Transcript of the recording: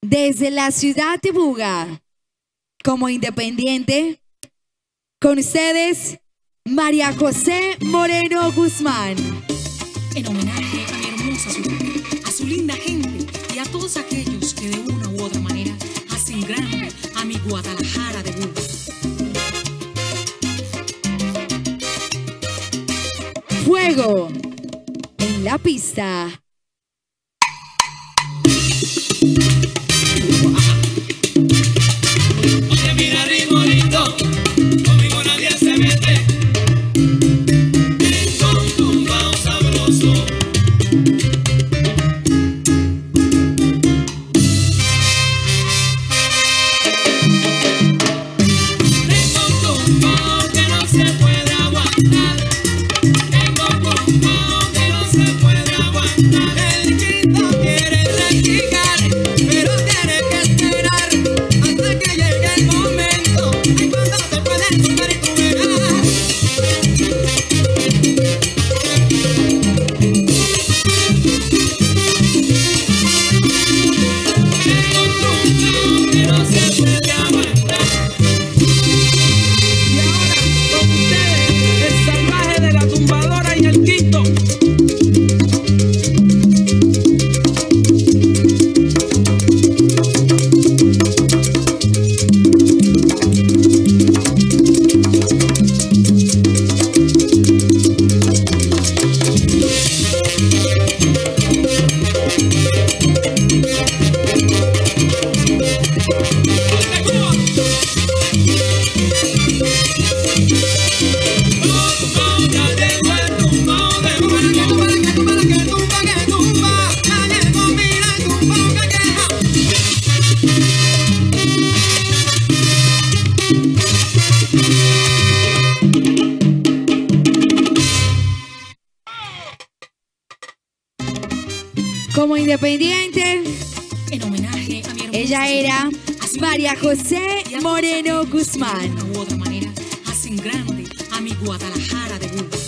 Desde la ciudad de Buga, como independiente, con ustedes, María José Moreno Guzmán. En homenaje a mi hermosa ciudad, a su linda gente y a todos aquellos que de una u otra manera hacen grande a mi Guadalajara de Buga. Fuego en la pista. Oye, mira, ritmolito, conmigo nadie se mete. Vengo un tumbao sabroso. Tengo un tumbao que no se puede aguantar. Tengo un tumbao que no se puede aguantar. El quinto quiere practicar, pero tiene que esperar hasta que llegue el momento en cuando se puede tumbar y tú verás. Tengo un tumbao que no se puede aguantar. Y ahora, con ustedes, el salvaje de la tumbadora y el quinto. Como independiente, En homenaje a mi hermosa ella era ciudad, a su María linda gente José y a todos Moreno aquellos que Guzmán. de una u otra manera hacen grande a mi Guadalajara de Buga.